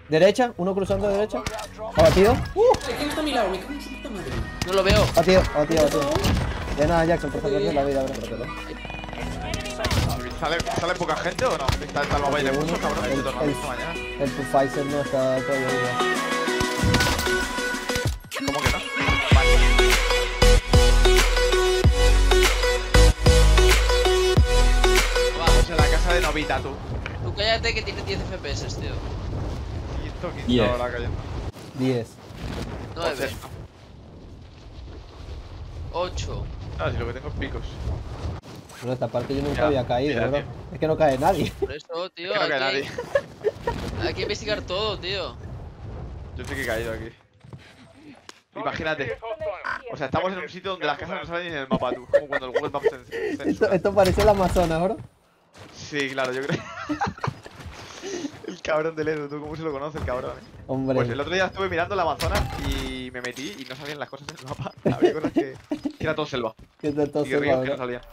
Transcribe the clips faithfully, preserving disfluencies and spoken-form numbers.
Derecha, uno cruzando de derecha. Abatido. Uh, ¿quién está a mi lado? Me cago en su puta madre. No lo veo. Abatido, abatido, abatido. De nada, Jackson, por favor, la vida, bro. ¿Sale, ¿Sale poca gente o no? Está el Talma Baile mucho, cabrón. El, El, el, el, esta mañana. el Pfizer no está todavía vivo. ¿Cómo que no? Vale. Vamos a la casa de Novita, tú. Tú cállate que tiene diez F P S, tío. Quinto, quinto, Yeah. ahora cayendo. diez. nueve. ocho. Ah, si lo que tengo es picos. Pero esta parte yo nunca Ya, había caído, mira, bro. tío. Es que no cae nadie. Por eso, tío. Que no cae hay, nadie. hay que investigar todo, tío. Yo sí que he caído aquí. Imagínate. O sea, estamos en un sitio donde las casas no salen ni en el mapa, tú. Como cuando el Google Maps se Esto, censura. esto parece el Amazonas, bro. Sí, claro, yo creo. El cabrón del Edu, tú, ¿cómo se lo conoce el cabrón? eh? Hombre. Pues el otro día estuve mirando el Amazonas y me metí y no salían las cosas en el mapa. Había cosas que, que era todo selva. ¿Qué tal todo Y ríos que no bro? salían.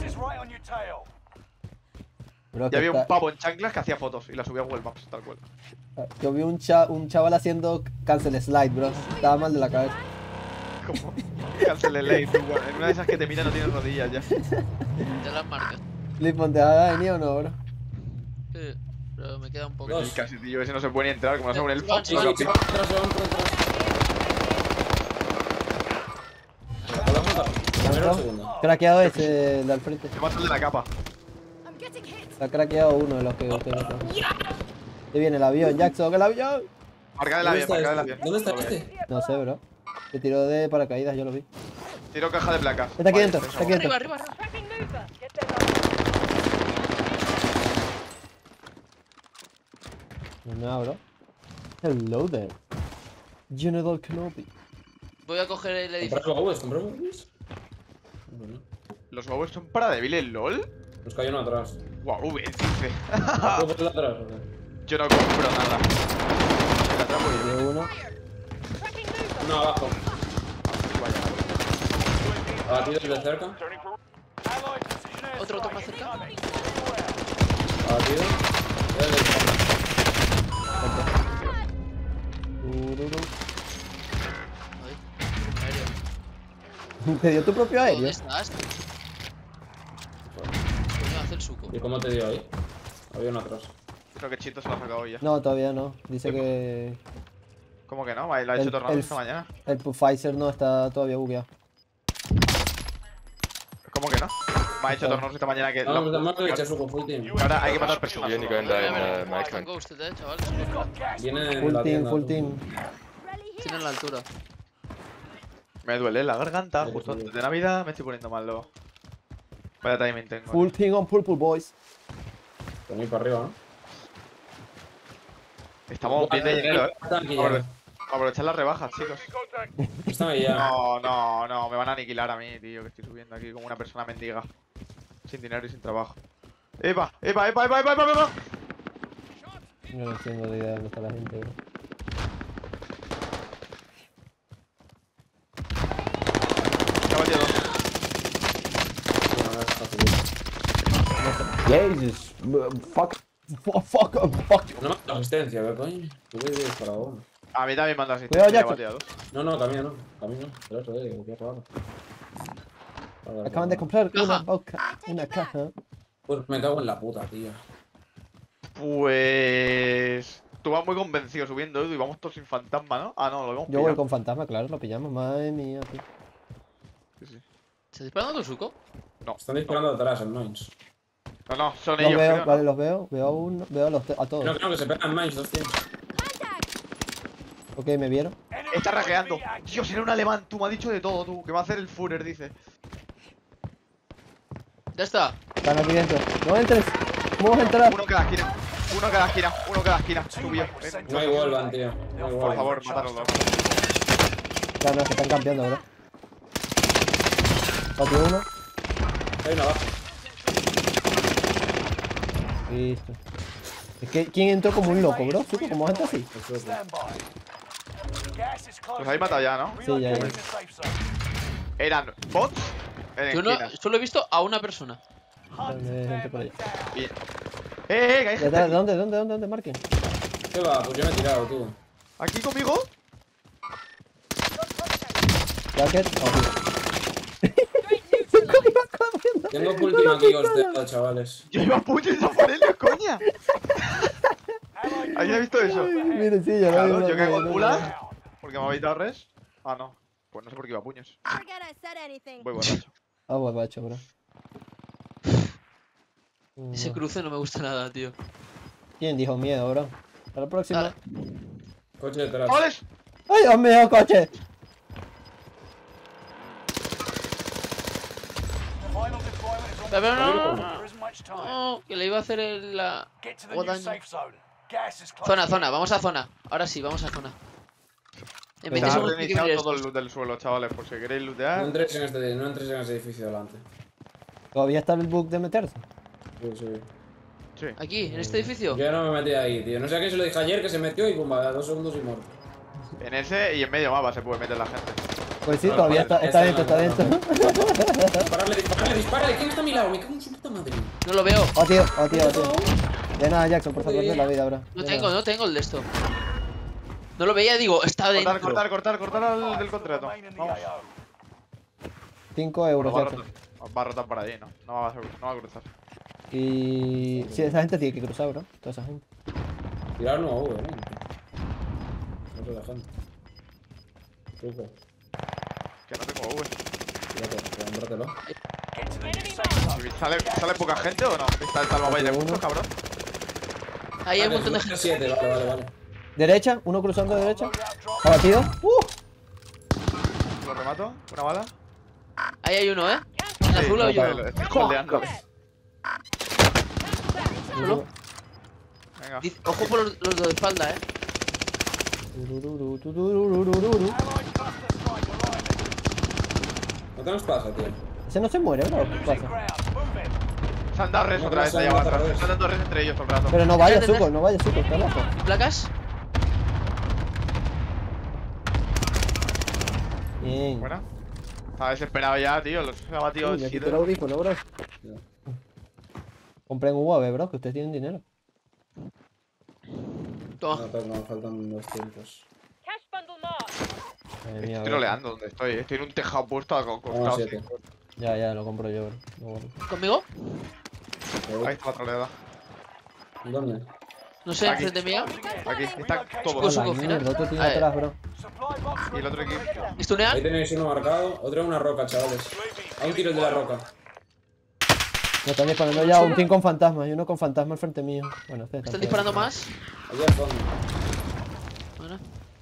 Bro, Y que había un está- pavo en chanclas que hacía fotos y las subía a Google Maps, tal cual. Yo vi un, cha un chaval haciendo cancel slide, bro. Estaba mal de la cabeza. Como cancel el late, tú, bueno, en una de esas que te mira no tienes rodillas ya. Ya las marcas. Flipon, ¿te vas a venir o no, bro? Sí, pero me queda un poco. Pues casi, tío, ese no se puede ni entrar, como no sea un elfo. Sí, Sí, sí, sí, va por detrás, se van por detrás. ¿Puedo apuntar? Primero o segundo. Craqueado ese de al frente. Se pasa el de la capa. Se ha craqueado uno de los que ustedes no saben. Ahí viene el avión, Jackson, que el avión. Marca del ¿Dónde avión, está marca del este? avión. ¿Dónde está este? No sé, bro. Se tiró de paracaídas, yo lo vi. Tiro caja de placas. Está aquí Vale, dentro, eso. está aquí dentro. Arriba, arriba, arriba. No, bro. Hello there. General Kenobi. Voy a coger el edificio. ¿Comprar baúes? ¿Comprar baúes? Bueno. ¿Los huevos son para débiles, lol? Nos cayó uno atrás. Guau, bien, dice. ¿Puedo ponerlo atrás o qué? Yo no compro nada. Me la trapo yo. Dio uno. Uno abajo. Vaya. Abatido desde cerca. Otro, otro más cerca. Abatido. Desde el fondo. Tururú. Ay, aéreo. ¿Te dio tu propio ¿Dónde aéreo? estás? Coño, hace el suco. ¿Y cómo te dio ahí? Había uno atrás. Creo que Chito se lo ha sacado hoy ya. No, todavía no. Dice que ¿Cómo que no? Vale, lo ha hecho El- Tornado el- esta mañana. el Pfizer no está todavía bugueado. ¿Cómo que no? Me ha hecho Tornado esta mañana que. No, lo- no, no, que eché su full team. Ahora hay que matar personas. You're only going Mira, down mira, uh, my están account. ghosted, eh, chavales. Viene en Full la team, tienda, full tú. team. Tienen la altura. Me duele la garganta, Sí, justo sí. antes de Navidad me estoy poniendo mal luego. Vaya timing tengo. Full team on Purple Boys. Con ir para arriba, ¿no? Estamos bien de dinero, eh. Está aquí Vamos a ya. aprovechar las rebajas, chicos. Está ahí ya. No, no, no, me van a aniquilar a mí, tío, que estoy subiendo aquí como una persona mendiga. Sin dinero y sin trabajo. ¡Epa! ¡Epa, epa, epa, epa, epa, epa! Yo no tengo ni idea de dónde está la gente, bro. Ya batido dos. Bueno, no está subiendo. Jesus. Fuck. Fuck, fuck, fuck. No me da asistencia, ¿qué coño? Tú voy diez para uno. A mí también manda Cuidado, asistencia, ya Jackson. batido dos. No, no, camino no. Camino. El otro, eh, que raro. Vale, Acaban de vale. comprar una Caja. boca, una caja. Pues me cago en la puta, tío. Pues... Tú vas muy convencido subiendo, Edu, y vamos todos sin fantasma, ¿no? Ah, no, lo vemos Yo voy pillado. con fantasma, claro, lo pillamos. Madre mía, tío. Sí, sí. ¿Se disparando tu suco? No, Están disparando atrás en Mines. no, no, son Los ellos, veo, creo, vale, ¿no? los veo. Veo a uno, veo a, los te- a No, todos. creo que se pegan Mines, dos teams. Ok, me vieron. Está raqueando. Dios, era un alemán, tú me has dicho de todo, tú. Que va a hacer el Führer, dice. Ya está. Están aquí dentro. No entres. Vamos a entrar. Uno cada esquina. Uno cada esquina. Uno cada esquina. Subió. No hay Wolvan, tío. No hay Por Wolvan. favor, mátalo. Ya no, es que están campeando, bro. Patio uno. Hay uno abajo. Listo. Es que, ¿quién entró como un loco, bro? ¿Suco? ¿Cómo entra así? Los habéis matado ya, ¿no? Sí, ya, ya. Eran bots en Yo no, esquinas. solo he visto a una persona. Hay gente por allá. Bien. Eh, eh, que hay gente ¿Detrás? aquí. ¿Dónde? ¿Dónde? ¿Dónde? ¿Dónde? Marquen. ¿Qué va? Pues yo me he tirado, tío. ¿Aquí conmigo? Jacket. Tengo full team aquí, os dejo, chavales. Yo iba a puños a por él, coña. ¿Alguien ha visto eso? Mire, sí, yo lo Claro, vi, yo caigo en no, no, mulas porque me habéis dado res. Ah, no. Pues no sé por qué iba a puños. Voy borracho. Ah, borracho, bro. Ese No. cruce no me gusta nada, tío. ¿Quién dijo miedo, bro? Hasta la próxima. Ah. Coche detrás. ¡Chavales! ¡Ay, Dios mío, coche! Pero, pero no, no, no, no, que le iba a hacer el, la... o daño. Zona, zona, vamos a zona. Ahora sí, vamos a zona. En Se veinte ha segundos hay que reiniciado venir todo el estos. loot del suelo, chavales, por si queréis No lootear. entres en este, no entres en ese edificio delante. ¿Todavía está el bug de meterse? Sí, sí. Sí. Aquí, en este edificio. Yo no me metí ahí, tío. No sé a quién se lo dije ayer que se metió y pum, a dos segundos y muerto. En ese y en medio mapa se puede meter la gente. Pues sí, No, todavía joder, está, está está dentro, en está la- dentro. Dispararle, dispararle, dispararle. ¿Quién está a mi lado? Me cago en su puta madre. No lo veo. Oh, tío, oh, tío, oh, tío. De nada, Jackson, por salvarte la vida, bro. No De tengo, nada. no tengo el de esto. No lo veía, digo, está Cortar, dentro. cortar, cortar, cortar al del contrato. Vamos. cinco euros, Bueno, va, a Jackson. rotar, va a rotar por ahí, ¿no? No va a, no va a cruzar. Y... Sí, esa gente tiene que cruzar, bro. Toda esa gente. Tirar no, V, ¿no? No sé la gente. Truco. Que no tengo V. Tírate, cómpratelo. ¿Y ¿Sale, ¿Sale poca gente o no? ¿Está el salvavidas de muchos, cabrón? Ahí hay un Vale, montón de son gente. siete, vale, vale, vale. Derecha, uno cruzando de derecha. Abatido. ¡Uh! Lo remato. Una bala. Ahí hay uno, ¿eh? En azul Sí, hay vale, uno. estoy holdeando. Solo. Venga. Dice- Ojo por los, los de espalda, ¿eh? Turururu, turururururu. ¿No te nos pasa, tío? Ese no se muere, bro. ¿Qué pasa? Se han dado res No, otra vez no, allá no, abajo. otra vez. Se han dado res entre ellos todo el rato. Pero no vaya, Detrás. Zuko, no vaya, Zuko, está abajo. ¿Placas? Bien. Buena. Estaba desesperado ya, tío. Los he batido Uy, me siete. quito el audífono, bro. Compren U A V, bro, que ustedes tienen dinero. Toma. No, pero me faltan dos tiempos. Madre mía, Estoy bro. troleando donde estoy. Estoy en un tejado puesto a Vamos, costado. siete. Ya, ya, lo compro yo, bro. No, bueno. ¿Conmigo? Ahí está la troleada. ¿Dónde? No sé, Aquí. enfrente mía. Aquí, está todo. Pues, A la Zuko, final. mierda, otro tiene Ahí. atrás, bro. Y el otro equipo. ¿Estunear? Ahí tenéis uno marcado, otro en una roca, chavales. A un tiro el de la roca. Me están disparando ya un team con fantasma. Y uno con fantasma al frente mío. Bueno, ustedes ¿Están están disparando más? Allí al fondo. Bueno.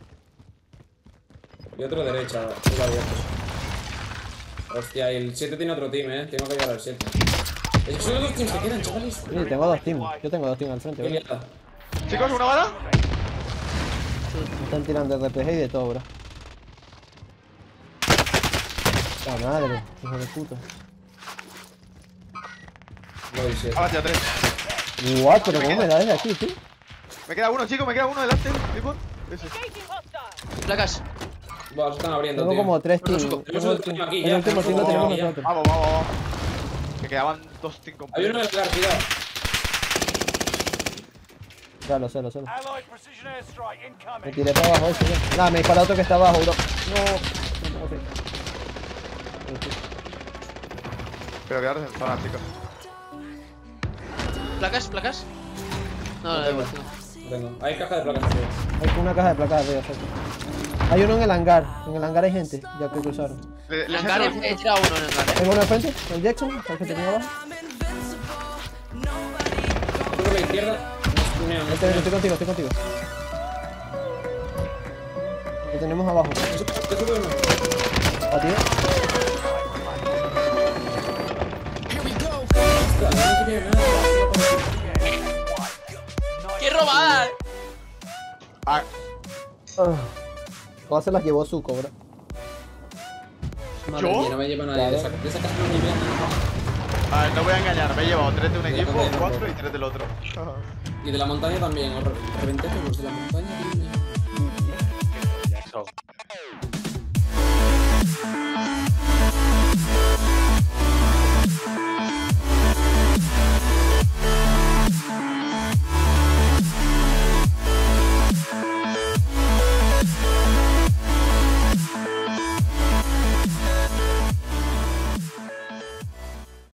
Y otro derecha, full abierto. Hostia, y el siete tiene otro team, eh. Tengo que llegar al siete. Esos son los dos teams que quedan, chavales. Sí, tengo dos teams. Yo tengo dos teams al frente, Qué bro. liada. Chicos, una bala. Me están tirando R P G y de todo, bro. La madre, hijo de puta. Voy siete. Ahora ya tres. What, pero cómo me da desde aquí, tío. Me queda uno, chicos, me queda uno delante. Tipo. Ese. Placas. Buah, se están abriendo, Tengo tío. como tres Bueno, teams. Zuko, tenemos Tengo otro team aquí, el ya, último tenemos team lo otro tenemos team aquí, ya. nosotros. Vamos, vamos, vamos. Me quedaban dos team Hay uno en completos. el car, cuidado. Ya lo sé, lo sé. Me tiré para abajo ese, ya. Nada, me dispara otro que está abajo, bro. No. No, ok. Pero quedaros en zona, chicos. ¿Placas? ¿Placas? No, no, No da tengo. igual, tío. No tengo. Hay caja de placas aquí. Hay una caja de placas arriba, exacto. Hay uno en el hangar. En el hangar hay gente, ya que cruzaron. Le- El les hangar, he he hecho- he tirado uno en el hangar, ¿eh? Tengo uno al frente, el Jackson, el que tenía abajo. Otro por la izquierda. Me stunean, me Estoy, stunean. estoy contigo, estoy contigo. Lo tenemos abajo. Te sube uno. ¿Batido? Ostras, no tiene nada. ¡Qué robada! Ah, Ah. Todas se las llevó Zuko, bro. Madre ¿Yo? mía, no me lleva nadie. Claro. De esa- de esa casa no me lleva nadie. a ver, no voy a engañar. Me he llevado tres de un Ya, equipo, ya, ya, cuatro ya. y tres del otro. Y de la montaña también. Os re- reventé con los de la montaña.